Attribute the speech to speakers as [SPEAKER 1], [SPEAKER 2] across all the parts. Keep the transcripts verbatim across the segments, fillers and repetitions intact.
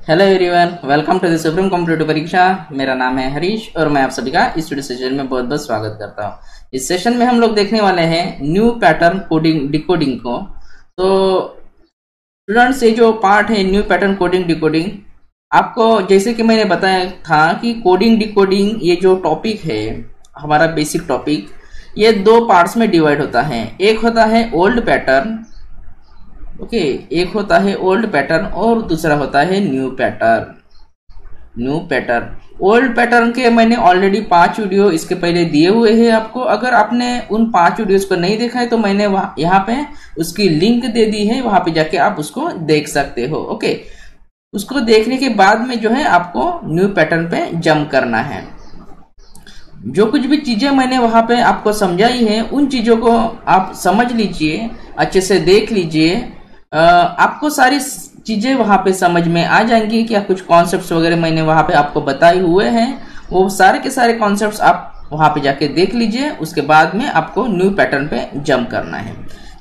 [SPEAKER 1] Hello everyone, welcome to the supreme competitive परीक्षा। मेरा नाम है हरीश और मैं आप सभी का इस वीडियो सेशन में बहुत बहुत स्वागत करता हूं। इस सेशन में हम लोग देखने वाले हैं न्यू पैटर्न कोडिंग डिकोडिंग को। तो स्टूडेंट्स, ये जो पार्ट है न्यू पैटर्न कोडिंग डिकोडिंग, आपको जैसे कि मैंने बताया था कि कोडिंग डिकोडिंग ये जो टॉपिक है हमारा बेसिक टॉपिक, ये दो पार्ट्स में डिवाइड होता है। एक होता है ओल्ड पैटर्न, ओके okay, एक होता है ओल्ड पैटर्न और दूसरा होता है new pattern. New pattern old pattern के मैंने ऑलरेडी पांच वीडियो इसके पहले दिए हुए हैं आपको। अगर आपने उन पांच वीडियोस को नहीं देखा है तो मैंने वहां यहाँ पे उसकी लिंक दे दी है, वहां पे जाके आप उसको देख सकते हो। ओके okay, उसको देखने के बाद में जो है आपको न्यू पैटर्न पे जंप करना है। जो कुछ भी चीजें मैंने वहां पे आपको समझाई है उन चीजों को आप समझ लीजिए, अच्छे से देख लीजिए। आपको सारी चीजें वहां पे समझ में आ जाएंगी। क्या कुछ कॉन्सेप्ट्स वगैरह मैंने वहां पे आपको बताए हुए हैं, वो सारे के सारे कॉन्सेप्ट्स आप वहां पे जाके देख लीजिए। उसके बाद में आपको न्यू पैटर्न पे जंप करना है।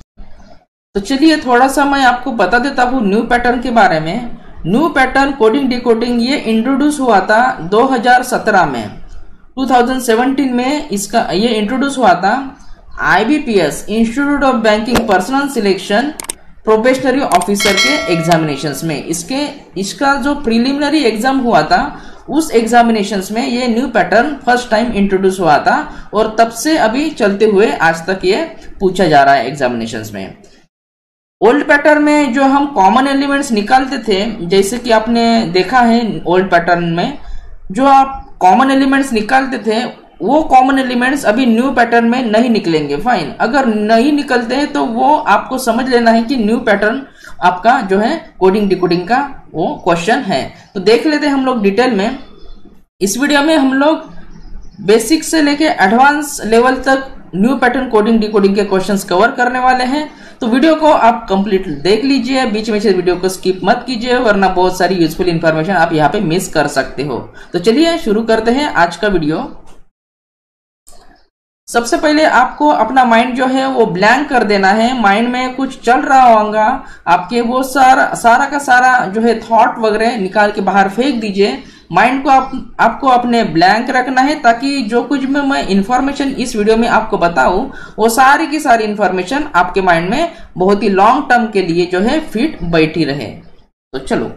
[SPEAKER 1] तो चलिए थोड़ा सा मैं आपको बता देता हूँ न्यू पैटर्न के बारे में। न्यू पैटर्न कोडिंग डिकोडिंग ये इंट्रोड्यूस हुआ था दो हज़ार सत्रह में, दो हज़ार सत्रह में इसका ये इंट्रोड्यूस हुआ था I B P S institute of banking personnel selection probationary officer के एग्जामिनेशंस में। इसके इसका जो प्रिलिमिनरी एग्जाम हुआ था उस एग्जामिनेशंस में ये new pattern first time introduce हुआ था और तब से अभी चलते हुए आज तक ये पूछा जा रहा है एग्जामिनेशंस में। ओल्ड पैटर्न में जो हम कॉमन एलिमेंट्स निकालते थे, जैसे कि आपने देखा है ओल्ड पैटर्न में जो आप कॉमन एलिमेंट्स निकालते थे वो कॉमन एलिमेंट्स अभी न्यू पैटर्न में नहीं निकलेंगे। फाइन, अगर नहीं निकलते हैं तो वो आपको समझ लेना है कि न्यू पैटर्न आपका जो है कोडिंग डिकोडिंग का वो क्वेश्चन है। तो देख लेते हैं हम लोग डिटेल में। इस वीडियो में हम लोग बेसिक से लेके एडवांस लेवल तक न्यू पैटर्न कोडिंग डिकोडिंग के क्वेश्चंस कवर करने वाले हैं। तो वीडियो को आप कंप्लीट देख लीजिए, बीच में से वीडियो को स्किप मत कीजिए वरना बहुत सारी यूजफुल इंफॉर्मेशन आप यहाँ पे मिस कर सकते हो। तो चलिए शुरू करते हैं आज का वीडियो। सबसे पहले आपको अपना माइंड जो है वो ब्लैंक कर देना है। माइंड में कुछ चल रहा होगा आपके, वो सारा सारा का सारा जो है थॉट वगैरह निकाल के बाहर फेंक दीजिए। माइंड को आप, आपको अपने ब्लैंक रखना है ताकि जो कुछ भी मैं इंफॉर्मेशन इस वीडियो में आपको बताऊं वो सारी की सारी इंफॉर्मेशन आपके माइंड में बहुत ही लॉन्ग टर्म के लिए जो है फिट बैठी रहे। तो चलो,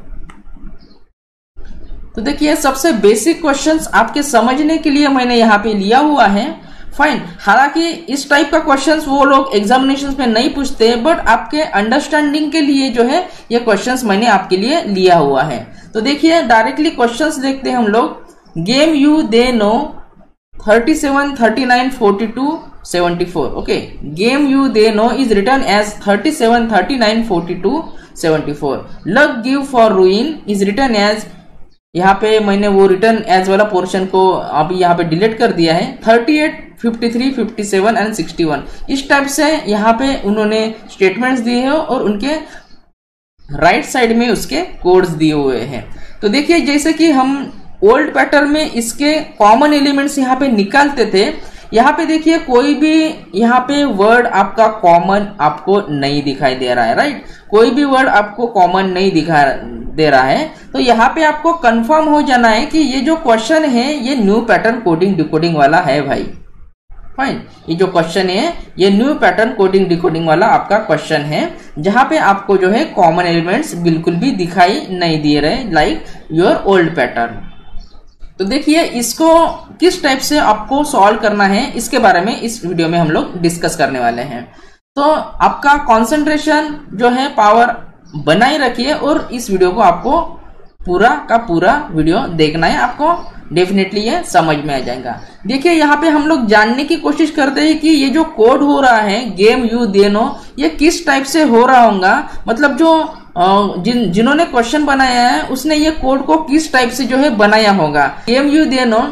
[SPEAKER 1] तो देखिए सबसे बेसिक क्वेश्चंस आपके समझने के लिए मैंने यहाँ पे लिया हुआ है। फाइन, हालांकि इस टाइप का क्वेश्चंस वो लोग एग्जामिनेशंस में नहीं पूछते, बट आपके अंडरस्टैंडिंग के लिए जो है ये क्वेश्चंस मैंने आपके लिए लिया हुआ है। तो देखिए डायरेक्टली क्वेश्चंस देखते हैं हम लोग। Game you they know thirty seven, thirty nine, forty two, seventy four. Okay, game you they know is written as thirty seven, thirty nine, forty two, seventy four. Luck give for ruin is written as, यहाँ पे मैंने वो return as वाला portion को अभी यहाँ पे delete कर दिया है, thirty eight, fifty three, fifty seven and sixty one. इस टाइप से यहाँ पे उन्होंने स्टेटमेंट्स दिए हैं और उनके राइट साइड में उसके कोड्स दिए हुए हैं। तो देखिए जैसे कि हम ओल्ड पैटर्न में इसके कॉमन एलिमेंट्स यहाँ पे निकालते थे, यहाँ पे देखिए कोई भी यहाँ पे वर्ड आपका कॉमन आपको नहीं दिखाई दे रहा है। राइट, कोई भी वर्ड आपको कॉमन नहीं दिखा दे रहा है। तो यहाँ पे आपको कंफर्म हो जाना है कि ये जो क्वेश्चन है ये न्यू पैटर्न कोडिंग डिकोडिंग वाला है भाई। फाइन, ये जो क्वेश्चन है ये न्यू पैटर्न कोडिंग डिकोडिंग वाला आपका क्वेश्चन है, जहां पे आपको जो है कॉमन एलिमेंट्स बिल्कुल भी दिखाई नहीं दे रहे लाइक योर ओल्ड पैटर्न। तो देखिए इसको किस टाइप से आपको सॉल्व करना है इसके बारे में इस वीडियो में हम लोग डिस्कस करने वाले हैं। तो आपका कंसंट्रेशन जो है पावर बनाए रखिए और इस वीडियो को आपको पूरा का पूरा वीडियो देखना है, आपको डेफिनेटली ये समझ में आ जाएगा। देखिए यहाँ पे हम लोग जानने की कोशिश करते हैं कि ये जो कोड हो रहा है गेम यू दे नो, ये किस टाइप से हो रहा होगा। मतलब जो जिन जिन्होंने क्वेश्चन बनाया है उसने ये कोड को किस टाइप से जो है बनाया होगा। गेम यू दे नो,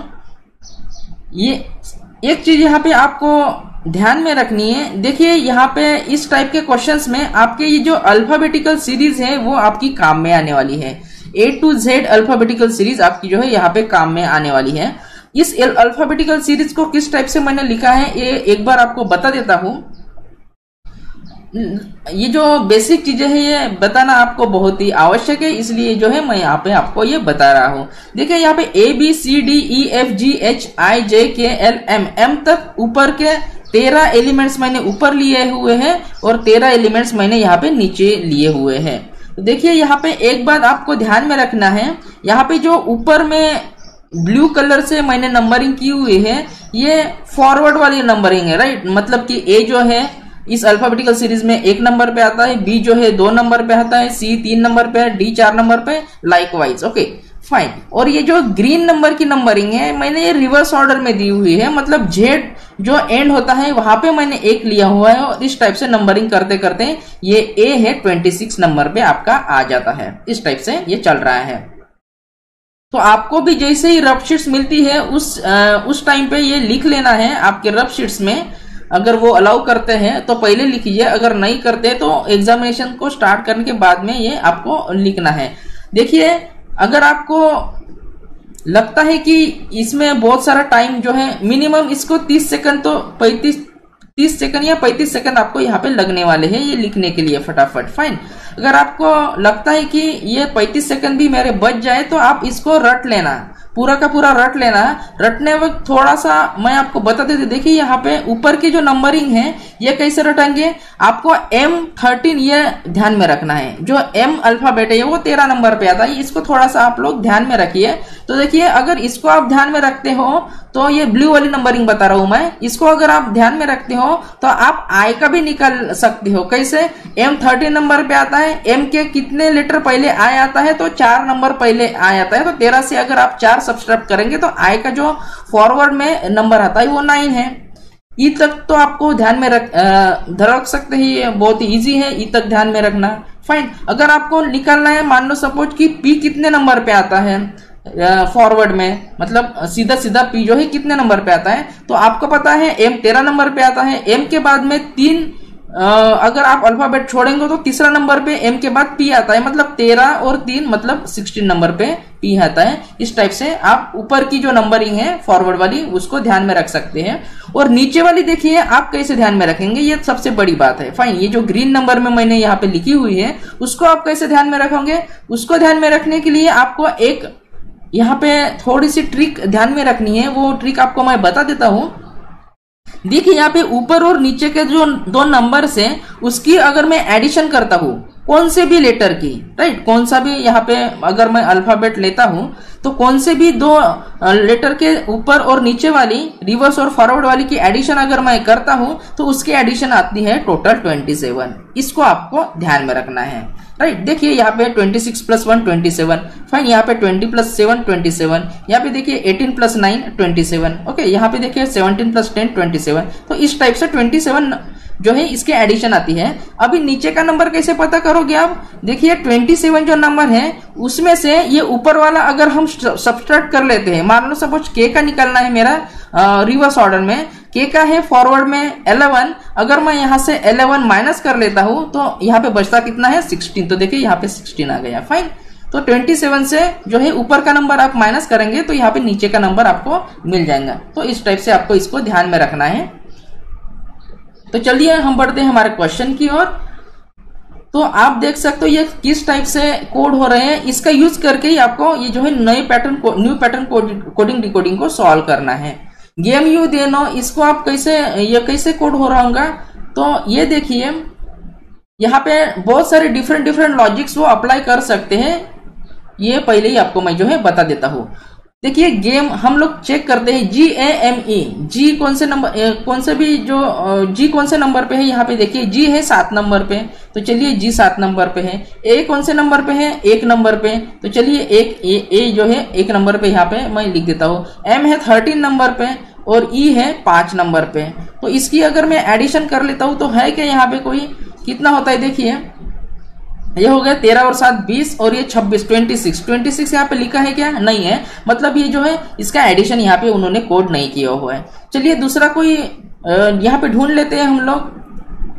[SPEAKER 1] ये एक चीज यहाँ पे आपको ध्यान में रखनी है। देखिए यहाँ पे इस टाइप के क्वेश्चंस में आपके ये जो अल्फाबेटिकल सीरीज है वो आपकी काम में आने वाली है। A to Z alphabetical series आपकी जो है यहाँ पे काम में आने वाली है। इस अल्फाबेटिकल सीरीज को किस टाइप से मैंने लिखा है ये एक बार आपको बता देता हूं। ये जो बेसिक चीजें हैं ये बताना आपको बहुत ही आवश्यक है, इसलिए जो है मैं यहाँ पे आपको ये बता रहा हूँ। देखिए यहाँ पे A B C D E F G H I J K L M M तक ऊपर के तेरह एलिमेंट्स मैंने ऊपर लिए हुए हैं और तेरह एलिमेंट्स मैंने यहाँ पे नीचे लिए हुए हैं। तो देखिए यहाँ पे एक बात आपको ध्यान में रखना है, यहाँ पे जो ऊपर में ब्लू कलर से मैंने नंबरिंग की हुई है ये फॉरवर्ड वाली नंबरिंग है, राइट। मतलब कि ए जो है इस अल्फाबेटिकल सीरीज में एक नंबर पे आता है, बी जो है दो नंबर पे आता है, सी तीन नंबर पे है, डी चार नंबर पे, लाइक वाइज। Okay fine. और ये जो ग्रीन नंबर की नंबरिंग है मैंने ये रिवर्स ऑर्डर में दी हुई है, मतलब जेड जो एंड होता है वहां पे मैंने एक लिया हुआ है और इस टाइप से नंबरिंग करते करते ये ए है छब्बीस नंबर पे आपका आ जाता है। इस टाइप से ये चल रहा है। तो आपको भी जैसे ही रफ शीट्स मिलती है उस आ, उस टाइम पे ये लिख लेना है आपके रफ शीट्स में। अगर वो अलाउ करते हैं तो पहले लिखिए, अगर नहीं करते तो एग्जामिनेशन को स्टार्ट करने के बाद में ये आपको लिखना है। देखिए अगर आपको लगता है कि इसमें बहुत सारा टाइम जो है मिनिमम इसको तीस सेकंड तो पैंतीस तीस सेकंड या पैंतीस सेकंड आपको यहाँ पे लगने वाले हैं ये लिखने के लिए फटाफट। फाइन। अगर आपको लगता है कि ये पैंतीस सेकंड भी मेरे बच जाए तो आप इसको रट लेना, पूरा का पूरा रट लेना। रटने वक्त थोड़ा सा मैं आपको बता देती, देखिए यहाँ पे ऊपर की जो नंबरिंग है ये कैसे रटेंगे, आपको एम थर्टीन ये ध्यान में रखना है। जो एम अल्फाबेट है वो तेरह नंबर पे आता है, इसको थोड़ा सा आप लोग ध्यान में रखिए। तो देखिए अगर इसको आप ध्यान में रखते हो तो ये ब्लू वाली नंबरिंग बता रहा हूं मैं, इसको अगर आप ध्यान में रखते हो तो आप आई का भी निकाल सकते हो। कैसे, एम थर्टीन नंबर पे आता है, एम के कितने लेटर पहले आई आता है तो चार नंबर पहले आई आता है, तो तेरह से अगर आप चार सब्सट्रैक्ट करेंगे तो आई का जो फॉरवर्ड में नंबर आता है वो नाइन है। ई तक तो आपको ध्यान में रख रख सकते हैं, ये बहुत ही इजी है ई तक ध्यान में रखना। फाइन। अगर आपको निकालना है मान लो सपोज कि पी कितने नंबर पे आता है फॉरवर्ड में, मतलब सीधा सीधा पी जो है कितने नंबर पे आता है, तो आपको पता है एम तेरह नंबर पे आता है। एम के बाद में तीन आ, अगर आप अल्फाबेट छोड़ेंगे तो तीसरा नंबर पे एम के बाद पी आता है, मतलब तेरह और तीन मतलब सोलह नंबर पे पी आता है। इस टाइप से आप ऊपर की जो नंबरिंग है फॉरवर्ड वाली उसको ध्यान में रख सकते हैं। और नीचे वाली देखिए आप कैसे ध्यान में रखेंगे, ये सबसे बड़ी बात है। फाइन। ये जो ग्रीन नंबर में मैंने यहाँ पे लिखी हुई है उसको आप कैसे ध्यान में रखोगे, उसको ध्यान में रखने के लिए आपको एक यहाँ पे थोड़ी सी ट्रिक ध्यान में रखनी है, वो ट्रिक आपको मैं बता देता हूं। देखिए यहाँ पे ऊपर और नीचे के जो दो नंबर्स हैं उसकी अगर मैं एडिशन करता हूं कौन से भी लेटर की, राइट, कौन सा भी यहाँ पे अगर मैं अल्फाबेट लेता हूं तो कौन से भी दो लेटर के ऊपर और नीचे वाली रिवर्स और फॉरवर्ड वाली की एडिशन अगर मैं करता हूं तो उसकी एडिशन आती है टोटल सत्ताईस। इसको आपको ध्यान में रखना है, राइट। देखिए यहाँ पे छब्बीस प्लस वन सत्ताईस, फाइन। यहाँ पे बीस प्लस सेवन सत्ताईस, यहाँ पे देखिए अठारह प्लस नाइन सत्ताईस, ओके। यहाँ पे देखिए सत्रह प्लस टेन सत्ताईस। तो इस टाइप से सत्ताईस जो है इसके एडिशन आती है। अभी नीचे का नंबर कैसे पता करोगे आप, देखिए सत्ताईस जो नंबर है उसमें से ये ऊपर वाला अगर हम सब्सट्रैक्ट कर लेते हैं, मान लो सपोज के का निकालना है मेरा रिवर्स ऑर्डर में, के का है फॉरवर्ड में ग्यारह, अगर मैं यहाँ से ग्यारह माइनस कर लेता हूं तो यहाँ पे बचता कितना है सोलह, तो देखिए यहाँ पे सोलह आ गया। फाइन। तो सत्ताईस से जो है ऊपर का नंबर आप माइनस करेंगे तो यहाँ पे नीचे का नंबर आपको मिल जाएगा। तो इस टाइप से आपको इसको ध्यान में रखना है। तो चलिए हम बढ़ते हैं हमारे क्वेश्चन की ओर। तो आप देख सकते हो ये किस टाइप से कोड हो रहे हैं, इसका यूज करके ही आपको ये जो है नए pattern new pattern coding decoding को सॉल्व करना है। गेम यू दे नो, इसको आप कैसे ये कैसे कोड हो रहा होगा, तो ये देखिए यहाँ पे बहुत सारे डिफरेंट डिफरेंट लॉजिक्स वो अप्लाई कर सकते हैं, ये पहले ही आपको मैं जो है बता देता हूँ। देखिए गेम हम लोग चेक करते हैं जी ए एम ई, जी कौन से नंबर कौन से भी जो जी कौन से नंबर पे है, यहाँ पे देखिए जी है सात नंबर पे, तो चलिए जी सात नंबर पे है। ए कौन से नंबर पे है, एक नंबर पे, तो चलिए एक ए, ए जो है एक नंबर पे यहाँ पे मैं लिख देता हूँ। एम है थर्टीन नंबर पे और ई है पांच नंबर पे। तो इसकी अगर मैं एडिशन कर लेता हूँ तो है क्या यहाँ पे कोई, कितना होता है, देखिए ये हो गया तेरह और सात बीस और ये छब्बीस छब्बीस छब्बीस यहाँ पे लिखा है क्या, नहीं है, मतलब ये जो है इसका एडिशन यहाँ पे उन्होंने कोड नहीं किया हुआ है। चलिए दूसरा कोई यहाँ पे ढूंढ लेते हैं हम लोग।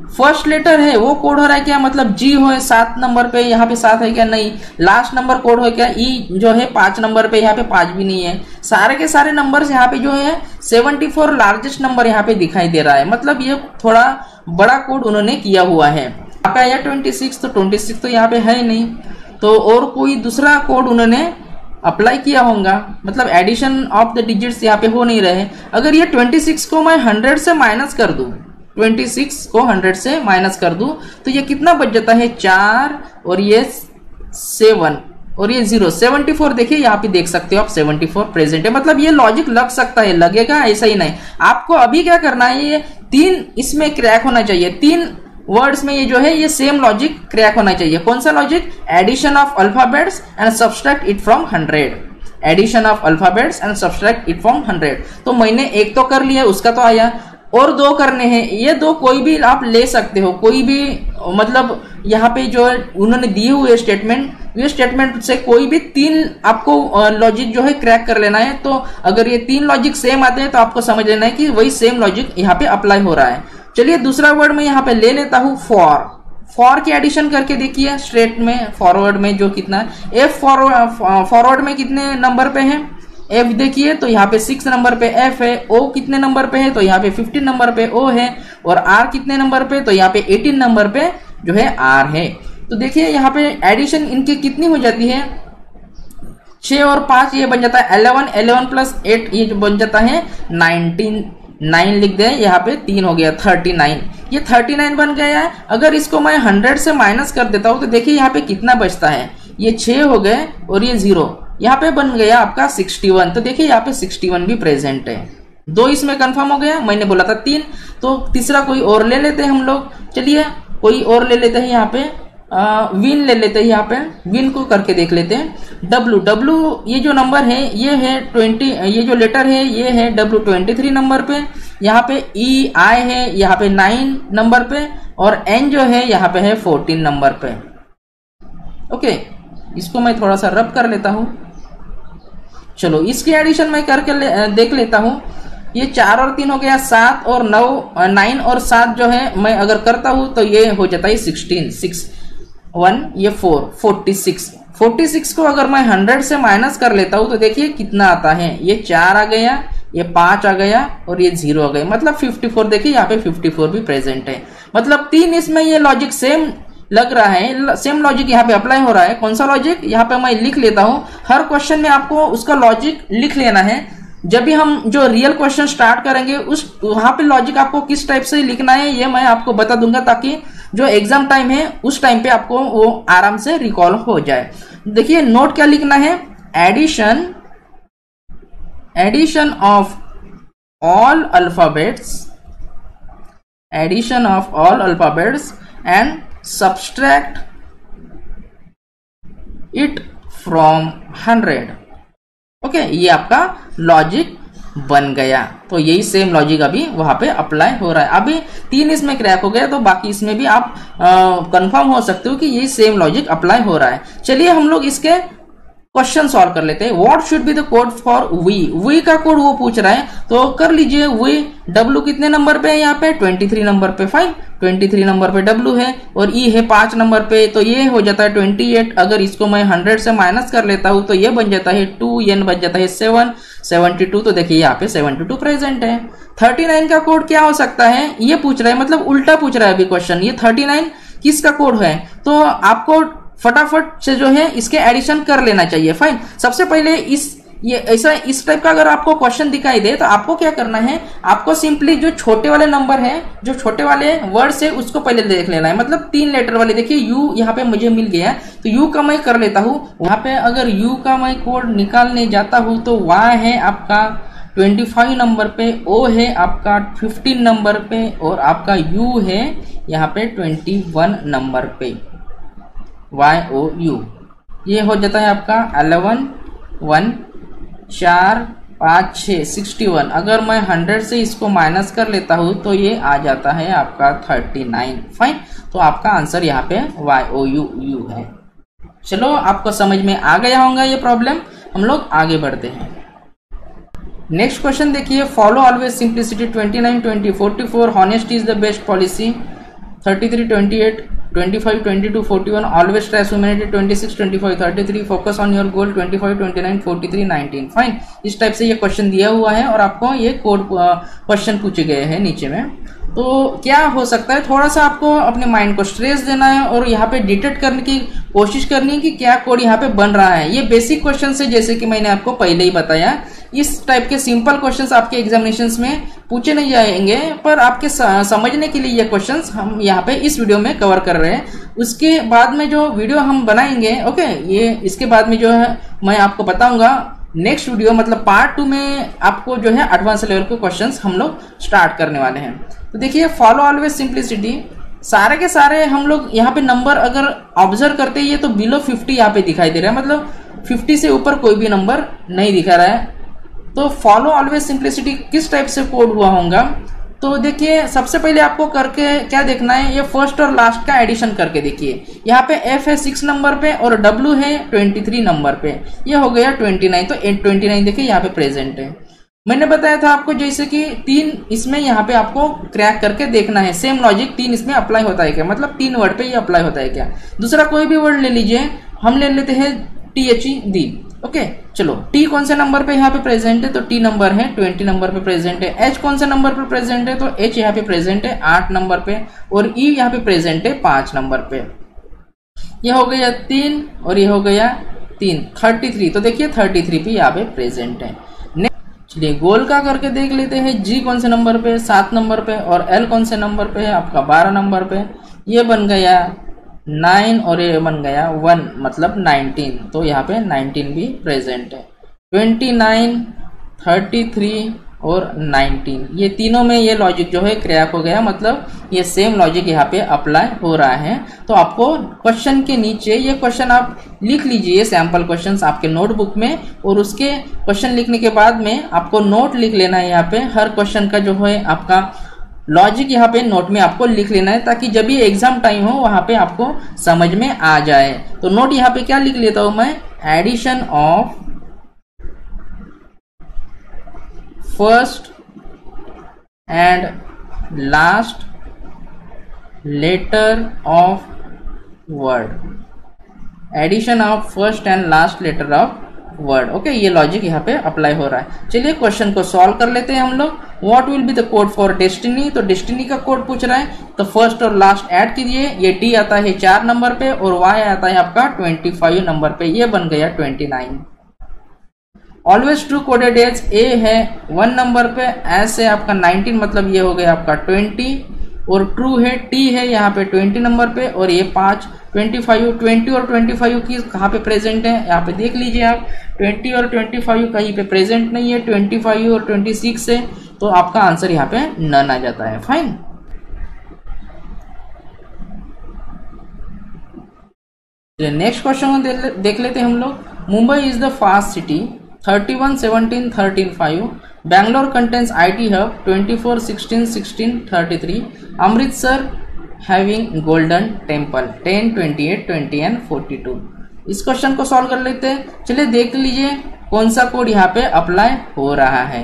[SPEAKER 1] फर्स्ट लेटर है वो कोड हो रहा है क्या, मतलब जी हो सात नंबर पे, यहाँ पे सात है क्या, नहीं। लास्ट नंबर कोड हो क्या, ई जो है पांच नंबर पे, यहाँ पे पांच भी नहीं है। सारे के सारे नंबर्स यहाँ पे जो है चौहत्तर लार्जेस्ट नंबर यहाँ पे दिखाई दे रहा है, मतलब ये थोड़ा बड़ा कोड उन्होंने किया हुआ है। यहाँ पे आया छब्बीस, तो छब्बीस तो यहाँ पे है नहीं, तो और कोई दूसरा कोड उन्होंने अप्लाई किया होगा, मतलब एडिशन ऑफ द डिजिट्स यहाँ पे हो नहीं रहे। अगर ये छब्बीस को मैं सौ से माइनस कर दूं, छब्बीस को सौ से माइनस कर दूं तो ये कितना बच जाता है, चार और ये सेवन और ये जीरो, चौहत्तर। देखिए यहाँ पे देख सकते हो आप चौहत्तर प्रेजेंट है, मतलब ये लॉजिक लग सकता है, लगेगा ऐसा ही नहीं। आपको अभी क्या करना है, ये तीन इसमें क्रैक होना चाहिए, तीन वर्ड्स में ये जो है ये सेम लॉजिक क्रैक होना चाहिए। कौन सा logic, addition of alphabets and subtract it from hundred, addition of alphabets and subtract it from hundred. तो मैंने एक तो कर लिया, उसका तो आया, और दो करने हैं। ये दो कोई भी आप ले सकते हो, कोई भी, मतलब यहाँ पे जो उन्होंने दिए हुए स्टेटमेंट, ये स्टेटमेंट से कोई भी तीन आपको लॉजिक जो है क्रैक कर लेना है। तो अगर ये तीन लॉजिक सेम आते हैं तो आपको समझ लेना है कि वही सेम लॉजिक यहाँ पे अप्लाई हो रहा है। चलिए दूसरा वर्ड मैं यहाँ पे ले लेता हूँ, फॉर। फॉर की एडिशन करके देखिए स्ट्रेट में, फॉरवर्ड में जो कितना है, एफ फॉरवर्ड फॉरवर्ड में कितने नंबर पे है, एफ देखिए तो यहाँ पे सिक्स नंबर पे एफ है, ओ कितने नंबर पे है तो यहाँ पे फिफ्टीन नंबर पे ओ है, और आर कितने नंबर पे तो यहाँ पे एटीन नंबर पे जो है आर है। तो देखिए यहाँ पे एडिशन इनकी कितनी हो जाती है, छह और पांच ये बन जाता है इलेवन, इलेवन प्लस एट ये जो बन जाता है नाइनटीन, नाइन लिख दे, यहाँ पे तीन हो गया थर्टी नाइन, ये थर्टी नाइन बन गया है। अगर इसको मैं हंड्रेड से माइनस कर देता हूं तो देखिए यहाँ पे कितना बचता है, ये छह हो गए और ये जीरो, यहाँ पे बन गया आपका सिक्सटी वन। तो देखिए यहाँ पे सिक्सटी वन भी प्रेजेंट है, दो इसमें कंफर्म हो गया, मैंने बोला था तीन। तो तीसरा कोई और ले लेते हैं हम लोग, चलिए कोई और ले लेते हैं, यहाँ पे विन ले लेते हैं, यहाँ पे विन को करके देख लेते हैं। डब्लू, डब्लू ये जो नंबर है ये है ट्वेंटी, ये जो लेटर है ये है डब्लू ट्वेंटी थ्री नंबर पे, यहाँ पे ई आई है यहाँ पे नाइन नंबर पे, और एन जो है यहाँ पे है फोर्टीन नंबर पे। ओके, इसको मैं थोड़ा सा रब कर लेता हूं। चलो इसकी एडिशन मैं करके ले, देख लेता हूं। ये चार और तीन हो गया सात, और नौ, नाइन और सात जो है मैं अगर करता हूं तो ये हो जाता है सिक्सटीन, सिक्स वन ये four, forty six. Forty six को अगर मैं हंड्रेड से माइनस कर लेता हूं तो देखिए कितना आता है, ये चार आ गया, ये पांच आ गया और ये जीरो आ गया, मतलब फिफ्टी फोर। देखिए यहाँ पे फिफ्टी फोर भी प्रेजेंट है, मतलब तीन इसमें ये लॉजिक सेम लग रहा है, सेम लॉजिक यहाँ पे अप्लाई हो रहा है। कौन सा लॉजिक, यहाँ पे मैं लिख लेता हूँ। हर क्वेश्चन में आपको उसका लॉजिक लिख लेना है। जब भी हम जो रियल क्वेश्चन स्टार्ट करेंगे उस वहां पे लॉजिक आपको किस टाइप से लिखना है ये मैं आपको बता दूंगा, ताकि जो एग्जाम टाइम है उस टाइम पे आपको वो आराम से रिकॉल हो जाए। देखिए नोट क्या लिखना है, addition, addition of all alphabets, addition of all alphabets and subtract it from hundred. Okay, ये आपका लॉजिक बन गया। तो यही सेम लॉजिक अभी वहां पे अप्लाई हो रहा है। अभी तीन इसमें क्रैक हो गया तो बाकी इसमें भी आप कंफर्म हो सकते हो कि यही सेम लॉजिक अप्लाई हो रहा है। चलिए हम लोग इसके क्वेश्चन सॉल्व कर लेते हैं। What should be the code for V, V का कोड वो पूछ रहा है तो कर लीजिए। वी, डब्ल्यू कितने नंबर पे है, यहाँ पे तेईस नंबर पे, फाइन तेईस नंबर पे डब्ल्यू है, और ई है पांच नंबर पे, तो ये हो जाता है अट्ठाईस। अगर इसको मैं हंड्रेड से माइनस कर लेता हूं तो ये बन जाता है टू, एन बन जाता है सेवन, सेवेंटी टू। तो देखिए यहाँ पे सेवेंटी टू प्रेजेंट है। थर्टी नाइन का कोड क्या हो सकता है ये पूछ रहा है, मतलब उल्टा पूछ रहा है अभी क्वेश्चन। ये थर्टी नाइन किसका कोड है, तो आपको फटाफट से जो है इसके एडिशन कर लेना चाहिए। फाइन, सबसे पहले इस ये ऐसा इस टाइप का अगर आपको क्वेश्चन दिखाई दे तो आपको क्या करना है, आपको सिंपली जो छोटे वाले नंबर है, जो छोटे वाले वर्ड है उसको पहले देख लेना है, मतलब तीन लेटर वाले। देखिए यू यहाँ पे मुझे मिल गया तो यू का मैं कर लेता हूँ। वहां पे अगर यू का मैं कोड निकालने जाता हूँ तो वाई है आपका पच्चीस नंबर पे, ओ है आपका पंद्रह नंबर पे, और आपका यू है यहाँ पे इक्कीस नंबर पे, वाई ओ यू। ये हो जाता है आपका इलेवन, वन, चार, पाँच, छः, सिक्सटी वन। अगर मैं हंड्रेड से इसको माइनस कर लेता हूँ तो ये आ जाता है आपका थर्टी नाइन। फाइन, तो आपका आंसर यहाँ पे वाई ओ यू यू है। चलो आपको समझ में आ गया होगा ये प्रॉब्लम। हम लोग आगे बढ़ते हैं। नेक्स्ट क्वेश्चन देखिए, follow always simplicity, twenty nine, twenty, forty four, honesty is the best policy. Thirty three, twenty eight, twenty five, twenty two, forty one, always try humanity, twenty six, twenty five, thirty three, focus on your goal, twenty five, twenty nine, forty three, nineteen. Fine, इस type से ये question दिया हुआ है और आपको ये code question पूछे गए हैं नीचे में। तो क्या हो सकता है, थोड़ा सा आपको अपने माइंड को स्ट्रेस देना है और यहाँ पे डिटेक्ट करने की कोशिश करनी है कि क्या कोड यहाँ पे बन रहा है। ये बेसिक क्वेश्चन है, जैसे कि मैंने आपको पहले ही बताया। इस टाइप के सिंपल क्वेश्चंस आपके एग्जामिनेशंस में पूछे नहीं जाएंगे, पर आपके समझने के लिए ये क्वेश्चंस हम यहाँ पे इस वीडियो में कवर कर रहे हैं। उसके बाद में जो वीडियो हम बनाएंगे, ओके, ये इसके बाद में जो है मैं आपको बताऊंगा नेक्स्ट वीडियो, मतलब पार्ट टू में आपको जो है एडवांस लेवल के क्वेश्चंस हम लोग स्टार्ट करने वाले हैं। तो देखिए, फॉलो ऑलवेज सिंप्लिसिटी, सारे के सारे हम लोग यहाँ पे नंबर अगर ऑब्जर्व करते हैं तो बिलो फिफ्टी यहाँ पे दिखाई दे रहा है, मतलब फिफ्टी से ऊपर कोई भी नंबर नहीं दिखा रहा है। तो फॉलो ऑलवेज सिंप्लिसिटी किस टाइप से कोड हुआ होगा, तो देखिए सबसे पहले आपको करके क्या देखना है, ये फर्स्ट और लास्ट का एडिशन करके देखिए। यहाँ पे एफ है सिक्स नंबर पे और डब्ल्यू है ट्वेंटी थ्री नंबर पे, ये हो गया ट्वेंटी नाइन। तो ट्वेंटी नाइन देखिए यहाँ पे प्रेजेंट है। मैंने बताया था आपको जैसे कि तीन इसमें यहाँ पे आपको क्रैक करके देखना है, सेम लॉजिक तीन इसमें अप्लाई होता है क्या, मतलब तीन वर्ड पे ये अप्लाई होता है क्या। दूसरा कोई भी वर्ड ले लीजिए, हम ले लेते हैं T H E the, okay. चलो, टी कौन से नंबर पे यहाँ पे प्रेजेंट है, तो टी नंबर है, ट्वेंटी नंबर पे प्रेजेंट है। एच कौन से नंबर पे प्रेजेंट है, तो एच यहाँ पे प्रेजेंट है आठ नंबर पे, और ई यहाँ पे प्रेजेंट है पांच नंबर पे। ये हो गया तीन और ये हो गया तीन, थर्टी थ्री। तो देखिए थर्टी थ्री पे यहाँ पे प्रेजेंट है। चलिए गोल का करके देख लेते हैं, जी कौन से नंबर पे, सात नंबर पे, और एल कौन से नंबर पे है, आपका बारह नंबर पे। ये बन गया नाइन और ये बन गया वन, मतलब नाइनटीन। तो यहाँ पे नाइनटीन भी प्रेजेंट है। ट्वेंटी नाइन, थर्टी थ्री और नाइनटीन, ये तीनों में ये लॉजिक जो है क्रैक हो गया, मतलब ये सेम लॉजिक यहाँ पे अप्लाई हो रहा है। तो आपको क्वेश्चन के नीचे ये क्वेश्चन आप लिख लीजिए, सैंपल क्वेश्चंस आपके नोटबुक में, और उसके क्वेश्चन लिखने के बाद में आपको नोट लिख लेना है। यहाँ पे हर क्वेश्चन का जो है आपका लॉजिक यहाँ पे नोट में आपको लिख लेना है, ताकि जब ये एग्जाम टाइम हो वहां पे आपको समझ में आ जाए। तो नोट यहाँ पे क्या लिख लेता हूं मैं, addition of first and last letter of word, addition of first and last letter of word, okay. ये लॉजिक यहाँ पे अप्लाई हो रहा है। चलिए क्वेश्चन को सॉल्व कर लेते हैं हम लोग। What will be the code for destiny, तो डेस्टिनी का कोड पूछ रहा है, तो फर्स्ट और लास्ट ऐड कीजिए। ये डी आता है चार नंबर पे और वाई आता है आपका ट्वेंटी फाइव नंबर पे, ये बन गया twenty nine. Always true coded as, A है वन नंबर पे, एस है आपका नाइनटीन, मतलब ये हो गया आपका ट्वेंटी, और ट्रू है, टी है यहाँ पे ट्वेंटी नंबर पे, और ये पांच ट्वेंटी फाइव। ट्वेंटी और ट्वेंटी फाइव की कहाँ पे प्रेजेंट है, यहाँ पे देख लीजिए आप, ट्वेंटी और ट्वेंटी फाइव कहीं पे प्रेजेंट नहीं है, ट्वेंटी फाइव और ट्वेंटी सिक्स है, तो आपका आंसर यहाँ पे नन आ जाता है। फाइन, नेक्स्ट क्वेश्चन को देख लेते हैं हम लोग। Mumbai is the fast city, thirty one, seventeen, thirteen, five. Bangalore contains I T hub, twenty four, sixteen, sixteen, thirty three. Amritsar having golden temple, ten, twenty eight, twenty and forty two. इस question को solve कर लेते हैं। चलिए देख लीजिए कौन सा कोड यहाँ पे अप्लाई हो रहा है।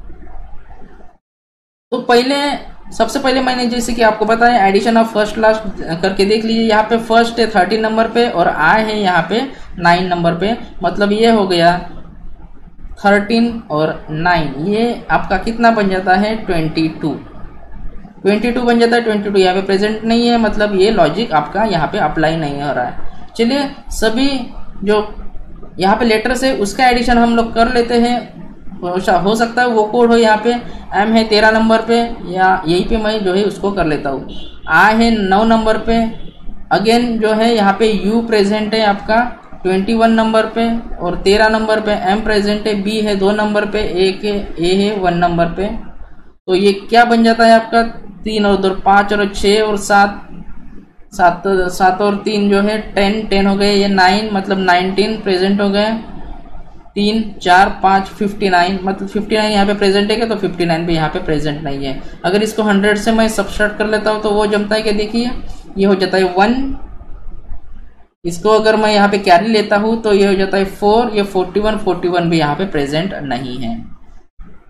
[SPEAKER 1] तो पहले सबसे पहले मैंने जैसे कि आपको बताया एडिशन ऑफ फर्स्ट लास्ट करके देख लीजिए। यहाँ पे फर्स्ट है थर्टी नंबर पे और आई है यहाँ पे नाइन नंबर पे, मतलब ये हो गया थर्टीन और नाइन, ये आपका कितना बन जाता है ट्वेंटी टू। ट्वेंटी टू बन जाता है। ट्वेंटी टू यहाँ पे प्रेजेंट नहीं है, मतलब ये लॉजिक आपका यहाँ पे अप्लाई नहीं हो रहा है। चलिए सभी जो यहाँ पे लेटर्स है उसका एडिशन हम लोग कर लेते हैं। हो सकता है वो कोड हो यहाँ पे, एम है तेरह नंबर पे, या यही पे मैं जो है उसको कर लेता हूँ। आई है नौ नंबर पे, अगेन जो है यहाँ पे यू प्रेजेंट है आपका ट्वेंटी वन नंबर पे, और तेरह नंबर पे एम प्रेजेंट है, बी है दो नंबर पे, ए के ए है वन नंबर पे। तो ये क्या बन जाता है आपका तीन और दो पाँच और छः और सात, सात सात और तीन जो है टेन, टेन हो गए। ये नाइन मतलब नाइनटीन प्रेजेंट हो गए। तीन चार पाँच फिफ्टी नाइन, मतलब फिफ्टी नाइन यहाँ पे प्रेजेंट है क्या, तो फिफ्टी नाइन भी यहाँ पे प्रेजेंट नहीं है। अगर इसको हंड्रेड से मैं सब्सट्रैक्ट कर लेता हूँ तो वो जमता है क्या, देखिए ये हो जाता है वन। इसको अगर मैं यहाँ पे कैरी लेता हूँ तो ये हो जाता है फोर, ये फोर्टी वन, फोर्टी वन भी यहाँ पे प्रेजेंट नहीं है।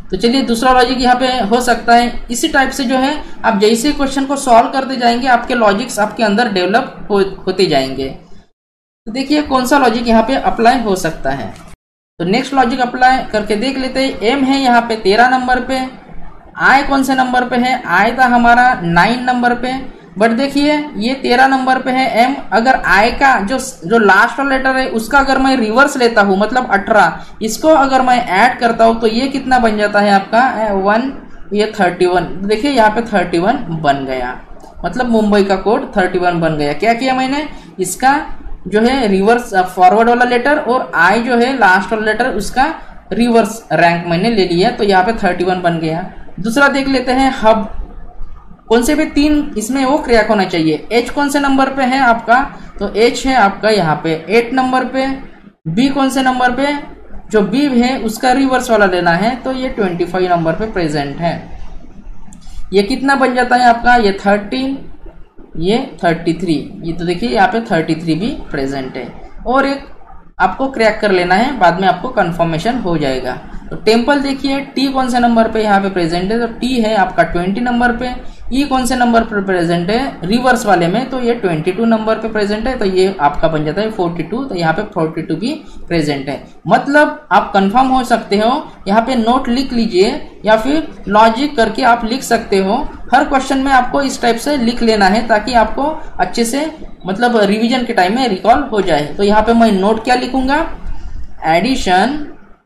[SPEAKER 1] तो चलिए दूसरा लॉजिक यहाँ पे हो सकता है। इसी टाइप से जो है आप जैसे क्वेश्चन को सॉल्व करते जाएंगे आपके लॉजिक्स आपके अंदर डेवलप हो, होते जाएंगे। तो देखिए कौन सा लॉजिक यहाँ पे अप्लाई हो सकता है। तो नेक्स्ट लॉजिक अप्लाई करके देख लेते हैं। एम है यहाँ पे तेरह नंबर पे, आई कौन से नंबर पे है, आई था हमारा नाइन नंबर पे, बट देखिए ये तेरह नंबर पे है एम। अगर आई का जो जो लास्ट वाला लेटर है उसका अगर मैं रिवर्स लेता हूँ मतलब अठारह, इसको अगर मैं ऐड करता हूँ तो ये कितना बन जाता है आपका वन, ये थर्टी वन। देखिए यहाँ पे थर्टी वन बन गया, मतलब मुंबई का कोड थर्टी वन बन गया। क्या किया मैंने, इसका जो है रिवर्स फॉरवर्ड वाला लेटर और आई जो है लास्ट वाला लेटर उसका रिवर्स रैंक मैंने ले लिया, तो यहाँ पे थर्टी वन बन गया। दूसरा देख लेते हैं हब, कौन से भी तीन इसमें वो क्रैक होना चाहिए। एच कौन से नंबर पे है आपका, तो एच है आपका यहाँ पे एट नंबर पे। बी कौन से नंबर पे, जो बी है उसका रिवर्स वाला लेना है, तो ये ट्वेंटी फाइव नंबर पे प्रेजेंट है। ये कितना बन जाता है आपका, ये थर्टीन, ये थर्टी थ्री, ये तो देखिए यहाँ पे थर्टी थ्री भी प्रेजेंट है। और एक आपको क्रैक कर लेना है, बाद में आपको कंफर्मेशन हो जाएगा। तो टेम्पल देखिए टी कौन से नंबर पे यहाँ पे प्रेजेंट है, तो टी है आपका ट्वेंटी नंबर पे। ई कौन से नंबर पर प्रेजेंट है रिवर्स वाले में, तो ये ट्वेंटी टू नंबर पे प्रेजेंट है, तो ये आपका बन जाता है फोर्टी टू, तो यहाँ पे फोर्टी टू भी प्रेजेंट है। मतलब आप कंफर्म हो सकते हो, यहाँ पे नोट लिख लीजिए या फिर लॉजिक करके आप लिख सकते हो। हर क्वेश्चन में आपको इस टाइप से लिख लेना है ताकि आपको अच्छे से मतलब रिवीजन के टाइम में रिकॉल हो जाए। तो यहाँ पे मैं नोट क्या लिखूंगा, addition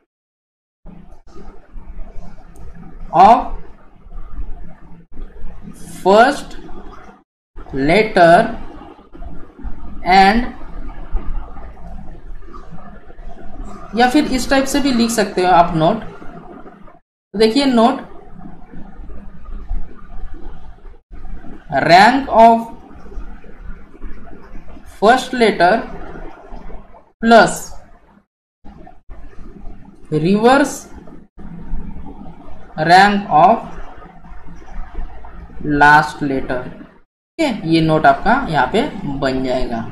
[SPEAKER 1] of first letter and, या फिर इस टाइप से भी लिख सकते हो आप नोट। तो देखिए note rank of first letter plus reverse rank of last letter. ठीक है, ये नोट आपका यहाँ पे बन जाएगा।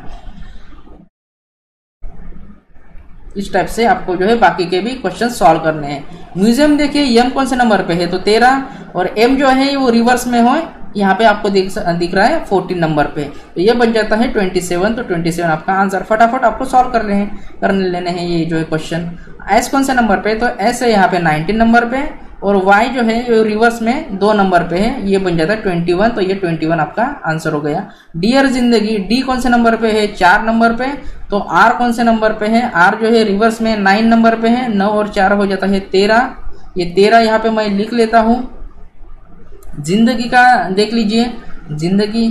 [SPEAKER 1] इस टाइप से आपको जो है बाकी के भी क्वेश्चन सॉल्व करने हैं। म्यूजियम देखिए एम कौन से नंबर पे है, तो तेरह, और एम जो है वो रिवर्स में हो, यहाँ पे आपको दिख दिख रहा है फोर्टीन नंबर पे, तो ये बन जाता है ट्वेंटी सेवन। तो ट्वेंटी सेवन आपका आंसर। फटाफट आपको सॉल्व कर रहे हैं करने लेने हैं ये जो है क्वेश्चन। एस कौन से नंबर पे, तो एस है यहाँ पे नाइनटीन नंबर पे, और वाई जो है वो रिवर्स में दो नंबर पे है, ये बन जाता है ट्वेंटी वन, तो ये ट्वेंटी वन आपका आंसर हो गया। डियर जिंदगी डी कौन से नंबर पे है, चार नंबर पे, तो आर कौन से नंबर पे है, आर जो है रिवर्स में नाइन नंबर पे है, नौ और चार हो जाता है तेरह, ये तेरह यहाँ पे मैं लिख लेता हूँ। जिंदगी का देख लीजिए, जिंदगी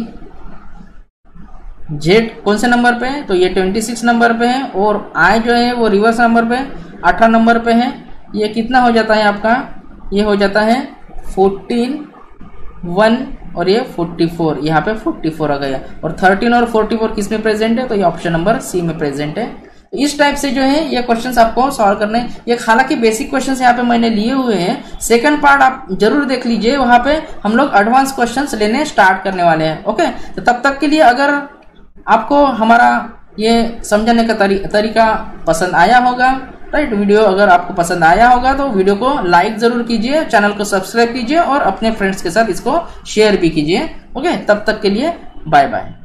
[SPEAKER 1] जेड कौन से नंबर पे है, तो ये ट्वेंटी सिक्स नंबर पे है, और आई जो है वो रिवर्स नंबर पे अठारह नंबर पे है, ये कितना हो जाता है आपका, ये हो जाता है फोर्टीन वन, और ये फोर्टी फोर, यहाँ पे फोर्टी फोर आ गया। और थर्टीन और फोर्टी फोर किस में प्रेजेंट है, तो ये ऑप्शन नंबर सी में प्रेजेंट है। तो इस टाइप से जो है ये क्वेश्चंस आपको सॉल्व करने, ये हालांकि बेसिक क्वेश्चंस यहाँ पे मैंने लिए हुए हैं। सेकंड पार्ट आप जरूर देख लीजिए, वहां पे हम लोग एडवांस क्वेश्चंस लेने स्टार्ट करने वाले हैं। ओके, तो तब तक के लिए अगर आपको हमारा ये समझने का तरी, तरीका पसंद आया होगा, राइट, वीडियो अगर आपको पसंद आया होगा तो वीडियो को लाइक जरूर कीजिए, चैनल को सब्सक्राइब कीजिए और अपने फ्रेंड्स के साथ इसको शेयर भी कीजिए। ओके, तब तक के लिए बाय बाय।